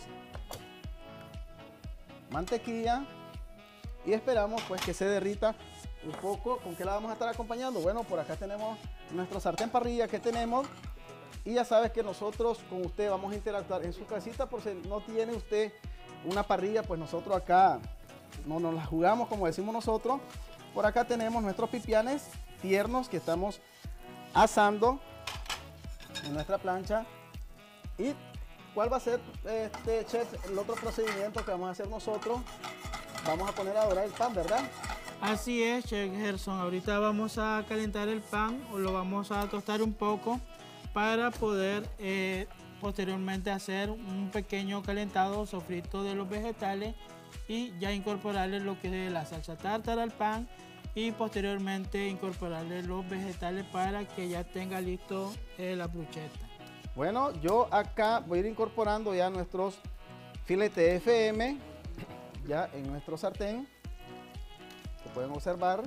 mantequilla y esperamos pues que se derrita un poco. ¿Con qué la vamos a estar acompañando? Bueno, por acá tenemos nuestra sartén parrilla que tenemos, y ya sabes que nosotros con usted vamos a interactuar en su casita. Por si no tiene usted una parrilla, pues nosotros acá no nos la jugamos, como decimos nosotros. Por acá tenemos nuestros pipianes tiernos que estamos asando en nuestra plancha. ¿Y cuál va a ser, este chef, el otro procedimiento que vamos a hacer nosotros? Vamos a poner a dorar el pan, ¿verdad? Así es, Chef Gerson. Ahorita vamos a calentar el pan, o lo vamos a tostar un poco para poder eh, posteriormente hacer un pequeño calentado sofrito de los vegetales y ya incorporarle lo que es la salsa tártara al pan, y posteriormente incorporarle los vegetales para que ya tenga listo eh, la brocheta. Bueno, yo acá voy a ir incorporando ya nuestros filetes F M ya en nuestro sartén. Lo pueden observar.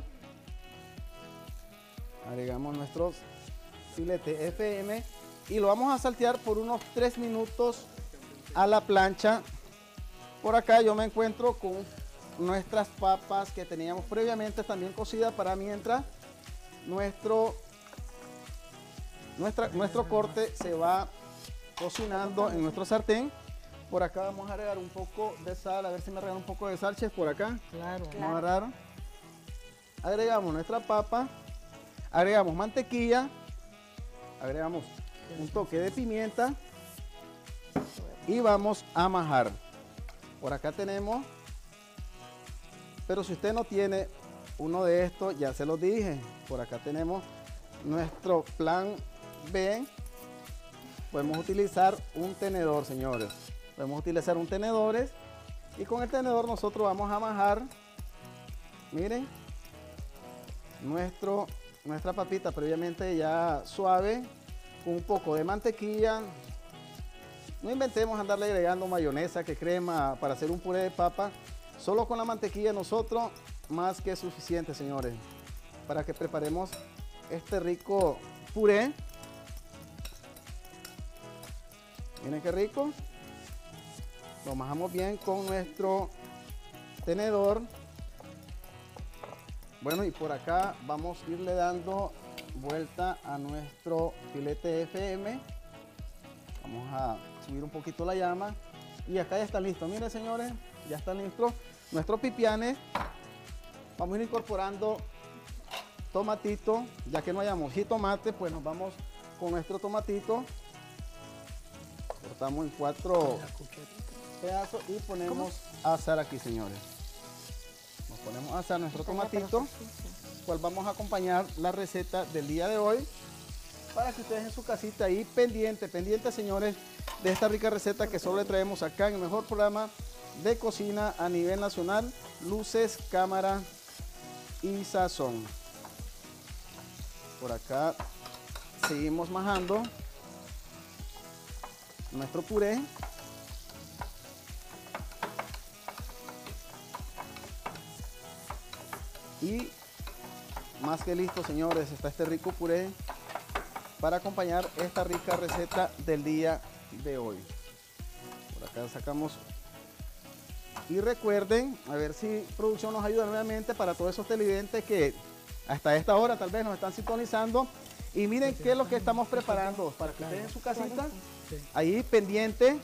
Agregamos nuestros filetes F M y lo vamos a saltear por unos tres minutos a la plancha. Por acá yo me encuentro con nuestras papas que teníamos previamente también cocidas, para mientras nuestro, nuestra, nuestro corte se va cocinando en nuestro sartén. Por acá vamos a agregar un poco de sal, a ver si me regalan un poco de sal, chef, por acá. Claro. Vamos a agarrar. Agregamos nuestra papa, agregamos mantequilla, agregamos un toque de pimienta y vamos a majar. Por acá tenemos, pero si usted no tiene uno de estos, ya se los dije, por acá tenemos nuestro plan B. Podemos utilizar un tenedor, señores. Podemos utilizar un tenedor, y con el tenedor nosotros vamos a majar, miren, nuestro, nuestra papita previamente ya suave, con un poco de mantequilla. No inventemos andarle agregando mayonesa, que crema, para hacer un puré de papa. Solo con la mantequilla nosotros más que suficiente, señores, para que preparemos este rico puré. Miren qué rico. Lo majamos bien con nuestro tenedor. Bueno, y por acá vamos a irle dando vuelta a nuestro filete F M. Vamos a subir un poquito la llama, y acá ya está listo. Miren, señores, ya están listos nuestros pipianes. Vamos a ir incorporando tomatito, ya que no hayamos jitomate, pues nos vamos con nuestro tomatito. Cortamos en cuatro pedazos y ponemos a asar aquí, señores. Nos ponemos a asar nuestro tomatito, cual vamos a acompañar la receta del día de hoy, para que ustedes en su casita ahí pendiente, pendiente, señores, de esta rica receta que solo le traemos acá en el mejor programa de cocina a nivel nacional, Luces, Cámara y Sazón. Por acá seguimos majando nuestro puré. Y más que listo, señores, está este rico puré para acompañar esta rica receta del día de hoy. Por acá sacamos. Y recuerden, a ver si producción nos ayuda nuevamente, para todos esos televidentes que hasta esta hora tal vez nos están sintonizando. Y miren qué es lo que estamos preparando para que ustedes en su casita, ahí pendiente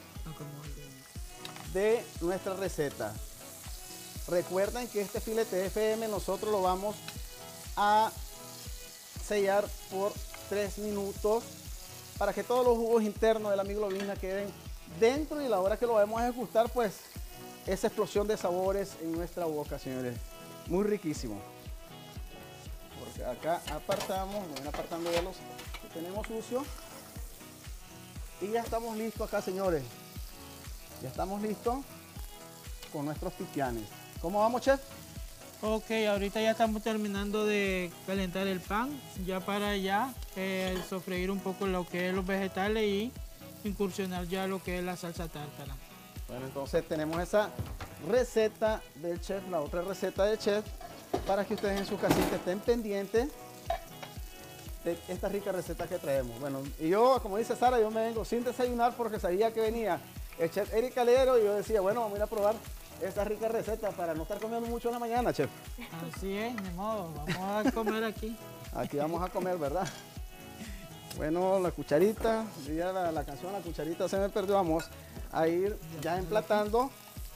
de nuestra receta. Recuerden que este filete F M nosotros lo vamos a sellar por tres minutos para que todos los jugos internos de la hemoglobina queden dentro, y la hora que lo vamos a ajustar, pues esa explosión de sabores en nuestra boca, señores. Muy riquísimo. Porque acá apartamos, ven apartando ya los que tenemos sucios. Y ya estamos listos acá, señores. Ya estamos listos con nuestros pipianes. ¿Cómo vamos, chef? Ok, ahorita ya estamos terminando de calentar el pan, ya para ya eh, sofreír un poco lo que es los vegetales y incursionar ya lo que es la salsa tártara. Bueno, entonces tenemos esa receta del chef, la otra receta del chef, para que ustedes en su casita estén pendientes de esta rica receta que traemos. Bueno, y yo, como dice Sara, yo me vengo sin desayunar porque sabía que venía el chef Eric Calero y yo decía, bueno, vamos a ir a probar esta rica receta para no estar comiendo mucho en la mañana, chef. Así es, ni modo, vamos a comer aquí. Aquí vamos a comer, ¿verdad? Bueno, la cucharita, ya la, la canción, la cucharita se me perdió, vamos a ir ya emplatando.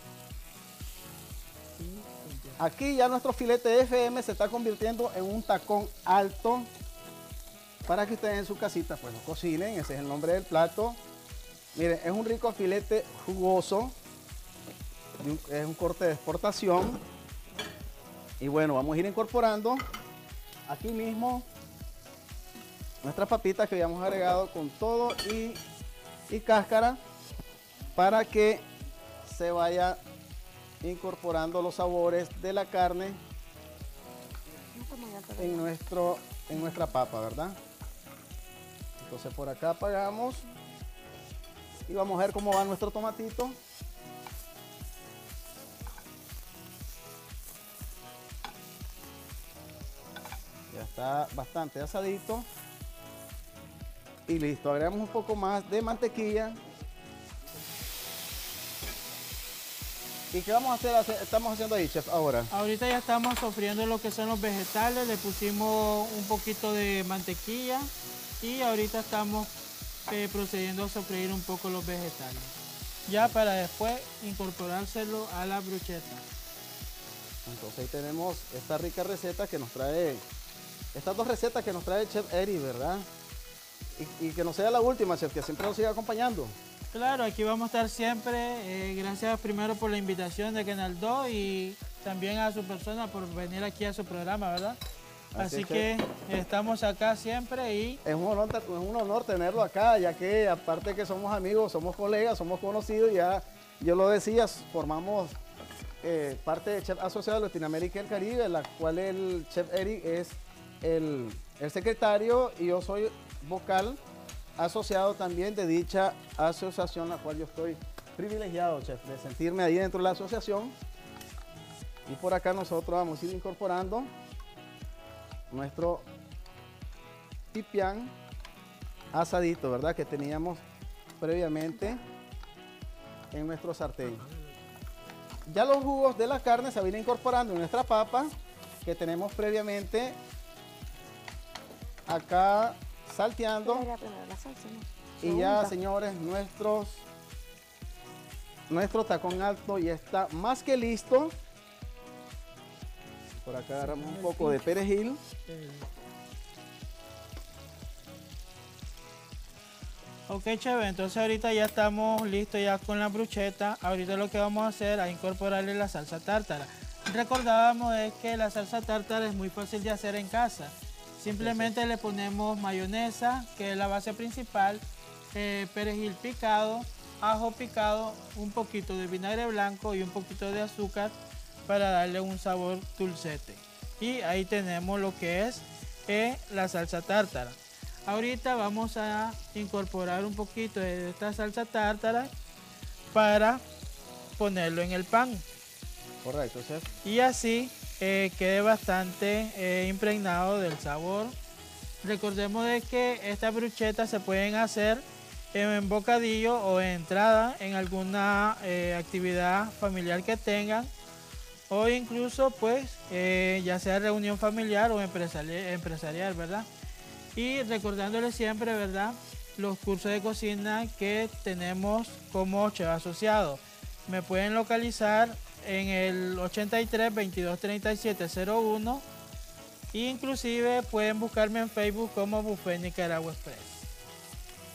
Aquí ya nuestro filete F M se está convirtiendo en un tacón alto para que ustedes en su casita pues lo cocinen, ese es el nombre del plato. Miren, es un rico filete jugoso, es un corte de exportación. Y bueno, vamos a ir incorporando aquí mismo nuestras papitas que habíamos agregado con todo y, y cáscara para que se vaya incorporando los sabores de la carne en, nuestro, en nuestra papa, ¿verdad? Entonces por acá apagamos y vamos a ver cómo va nuestro tomatito. Ya está bastante asadito. Y listo, agregamos un poco más de mantequilla. ¿Y qué vamos a hacer, hacer- estamos haciendo ahí, chef, ahora? Ahorita ya estamos sofriendo lo que son los vegetales, le pusimos un poquito de mantequilla y ahorita estamos eh, procediendo a sofreír un poco los vegetales. Ya para después incorporárselo a la bruschetta. Entonces ahí tenemos esta rica receta que nos trae, estas dos recetas que nos trae el chef Eri, ¿verdad? Y, y que no sea la última, chef, que siempre nos siga acompañando. Claro, aquí vamos a estar siempre. eh, gracias primero por la invitación de Canal dos y también a su persona por venir aquí a su programa, ¿verdad? Así Así es, que estamos acá siempre y Es un honor, es un honor tenerlo acá, ya que aparte que somos amigos, somos colegas, somos conocidos, ya yo lo decía, formamos eh, parte del Chef Asociado de Latinoamérica y el Caribe, la cual el Chef Eric es el, el secretario y yo soy vocal asociado también de dicha asociación, la cual yo estoy privilegiado, chef, de sentirme ahí dentro de la asociación. Y por acá nosotros vamos a ir incorporando nuestro pipián asadito, ¿verdad? Que teníamos previamente en nuestro sartén. Ya los jugos de la carne se van a ir incorporando en nuestra papa que tenemos previamente acá salteando. Pero era primero la salsa, ¿no? Y ya, Segunda. señores, nuestros, nuestro tacón alto ya está más que listo. Por acá agarramos un poco de perejil. eh, Ok, chévere, entonces ahorita ya estamos listos ya con la bruschetta. Ahorita lo que vamos a hacer es incorporarle la salsa tártara. Recordábamos es que la salsa tártara es muy fácil de hacer en casa. Simplemente le ponemos mayonesa, que es la base principal, eh, perejil picado, ajo picado, un poquito de vinagre blanco y un poquito de azúcar para darle un sabor dulcete. Y ahí tenemos lo que es eh, la salsa tártara. Ahorita vamos a incorporar un poquito de esta salsa tártara para ponerlo en el pan. Correcto, chef. Y así eh, quede bastante eh, impregnado del sabor. Recordemos de que estas bruschetas se pueden hacer en bocadillo o en entrada en alguna eh, actividad familiar que tengan, o incluso pues eh, ya sea reunión familiar o empresarial, empresarial, ¿verdad? Y recordándoles siempre, ¿verdad?, los cursos de cocina que tenemos como chef asociado. Me pueden localizar en el ochenta y tres, veintidós, treinta y siete, cero uno. Inclusive pueden buscarme en Facebook como Buffet Nicaragua Express.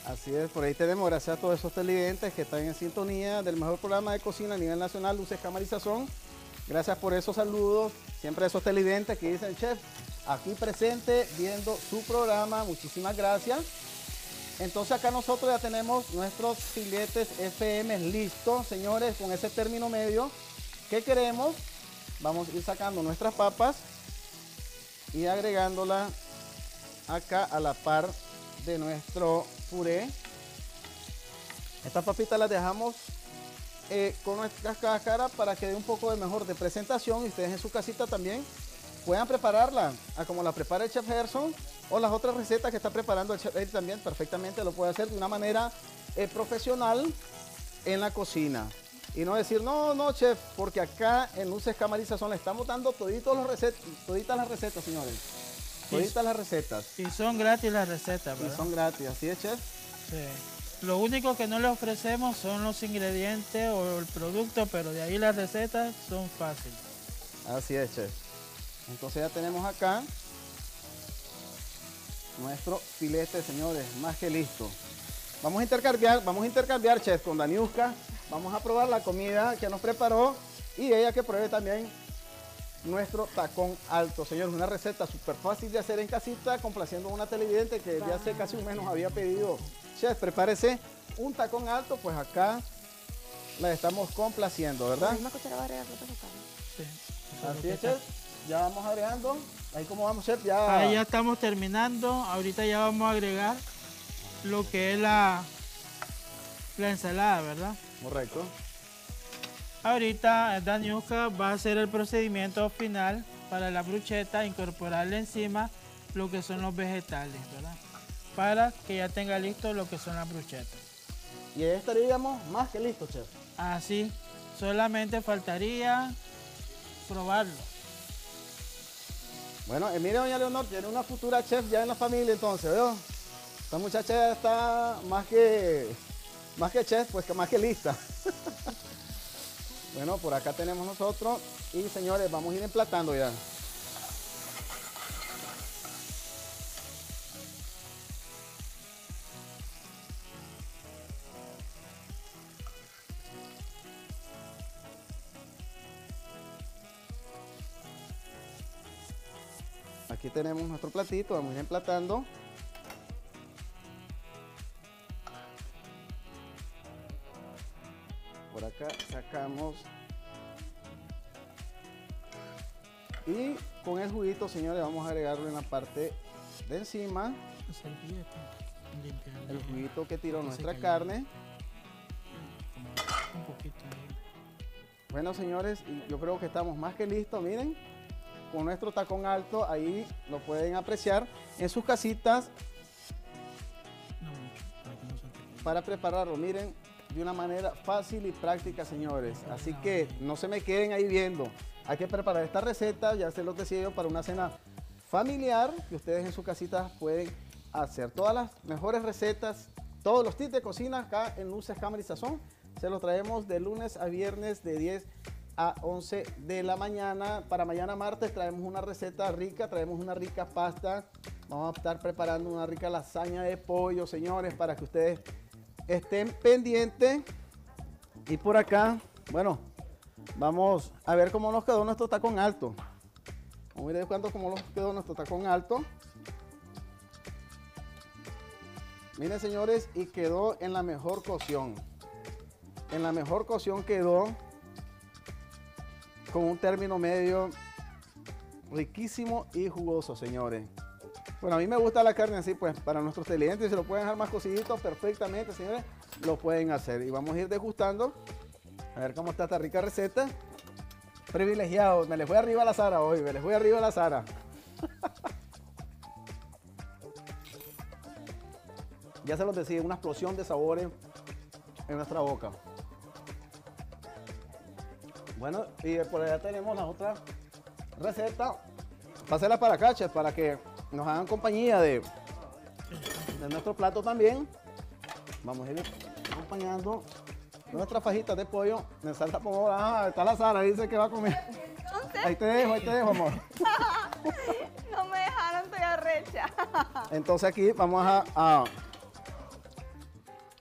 Así es, por ahí tenemos, gracias a todos esos televidentes que están en sintonía del mejor programa de cocina a nivel nacional, Luces, Cámara y Sazón. Gracias por esos saludos, siempre esos televidentes que dicen, chef, aquí presente viendo su programa, muchísimas gracias. Entonces acá nosotros ya tenemos nuestros filetes F M listos, señores, con ese término medio. ¿Qué queremos? Vamos a ir sacando nuestras papas y agregándolas acá a la par de nuestro puré. Estas papitas las dejamos eh, con nuestras cáscaras para que dé un poco de mejor de presentación y ustedes en su casita también puedan prepararla a como la prepara el chef Gerson o las otras recetas que está preparando el chef Eric también perfectamente lo puede hacer de una manera eh, profesional en la cocina. Y no decir, no, no, chef, porque acá en Luces, Cámara y Sazón le estamos dando toditos los recetas, toditas las recetas, señores. Toditas las recetas. Y son gratis las recetas, Y ¿verdad? son gratis, ¿así es, chef? Sí. Lo único que no le ofrecemos son los ingredientes o el producto, pero de ahí las recetas son fáciles. Así es, chef. Entonces ya tenemos acá nuestro filete, señores, más que listo. Vamos a intercambiar, vamos a intercambiar, chef, con Daniuska. Vamos a probar la comida que nos preparó y ella que pruebe también nuestro tacón alto, señores. Una receta súper fácil de hacer en casita, complaciendo a una televidente que ya hace casi un mes nos había pedido. Chef, prepárese un tacón alto, pues acá la estamos complaciendo, ¿verdad? La misma cuchara va a agregar otro tacón. Sí. Eso es lo Así que es, chef. Ya vamos agregando. Ahí como vamos, chef, ya. Ahí ya estamos terminando. Ahorita ya vamos a agregar lo que es la, la ensalada, ¿verdad? Correcto. Ahorita Daniuska va a hacer el procedimiento final para la bruschetta, incorporarle encima lo que son los vegetales, ¿verdad? Para que ya tenga listo lo que son las bruschettas. Y ahí estaríamos más que listos, chef. Así, solamente faltaría probarlo. Bueno, eh, mire, doña Leonor, tiene una futura chef ya en la familia, entonces, ¿veo? Esta muchacha ya está más que, más que chef, pues que más que lista. Bueno, por acá tenemos nosotros y, señores, vamos a ir emplatando ya. Aquí tenemos nuestro platito, vamos a ir emplatando. Por acá sacamos. Y con el juguito, señores, vamos a agregarlo en la parte de encima. La servilleta, limpiarle, El juguito que tiró que se nuestra cayó. carne. como un poquito ahí. Bueno, señores, y yo creo que estamos más que listos, miren. Con nuestro tacón alto, ahí lo pueden apreciar en sus casitas No mucho, para que no se te para prepararlo, miren, de una manera fácil y práctica, señores. Así que no se me queden ahí viendo. Hay que preparar esta receta, ya se los decía yo, para una cena familiar que ustedes en sus casitas pueden hacer. Todas las mejores recetas, todos los tips de cocina acá en Luces, Cámara y Sazón, se los traemos de lunes a viernes de diez a once de la mañana. Para mañana martes traemos una receta rica, traemos una rica pasta. Vamos a estar preparando una rica lasaña de pollo, señores, para que ustedes estén pendientes. Y por acá, bueno, vamos a ver cómo nos quedó nuestro tacón alto. Vamos a ver cuánto cómo nos quedó nuestro tacón alto. Miren, señores, y quedó en la mejor cocción. En la mejor cocción quedó con un término medio riquísimo y jugoso, señores. Bueno, a mí me gusta la carne así, pues para nuestros televidentes, si lo pueden dejar más cocidito perfectamente, señores, lo pueden hacer. Y vamos a ir degustando, a ver cómo está esta rica receta. Privilegiado, me les voy arriba a la Sara hoy, me les voy arriba a la Sara. Ya se los decía, una explosión de sabores en nuestra boca. Bueno, y por allá tenemos las otras recetas. Pásenlas para acá, chef, para que nos hagan compañía de, de nuestro plato también. Vamos a ir acompañando nuestras fajitas de pollo en salsa pomodoro. Ah, está la Sara, dice que va a comer. Entonces, Ahí te dejo, ahí te dejo, amor. no me dejaron, estoy arrecha. Entonces aquí vamos a, a,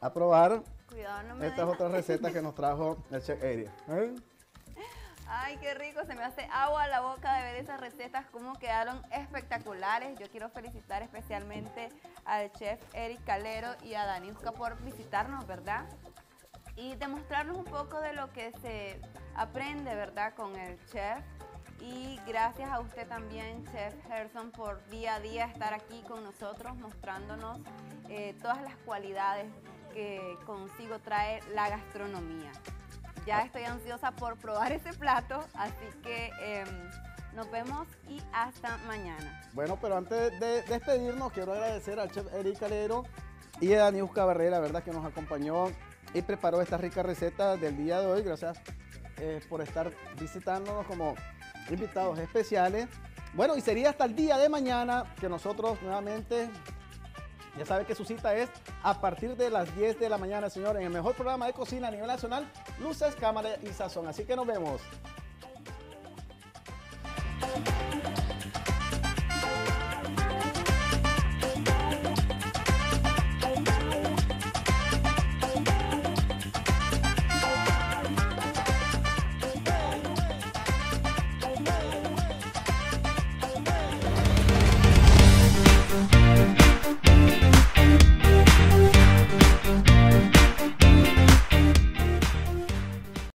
a probar Cuidado, no me estas dejes. otras recetas que nos trajo el chef Eri. ¿Eh? Ay, qué rico, se me hace agua a la boca de ver esas recetas, cómo quedaron espectaculares. Yo quiero felicitar especialmente al chef Eric Calero y a Daniuska por visitarnos, ¿verdad? Y demostrarnos un poco de lo que se aprende, ¿verdad?, con el chef. Y gracias a usted también, Chef Gerson, por día a día estar aquí con nosotros, mostrándonos eh, todas las cualidades que consigo trae la gastronomía. Ya estoy ansiosa por probar ese plato, así que eh, nos vemos y hasta mañana. Bueno, pero antes de despedirnos, quiero agradecer al chef Eric Calero y a Daniuska Barrera, ¿verdad?, que nos acompañó y preparó esta rica receta del día de hoy. Gracias eh, por estar visitándonos como invitados especiales. Bueno, y sería hasta el día de mañana que nosotros nuevamente, ya saben que su cita es a partir de las diez de la mañana, señor, en el mejor programa de cocina a nivel nacional, Luces, Cámara y Sazón. Así que nos vemos.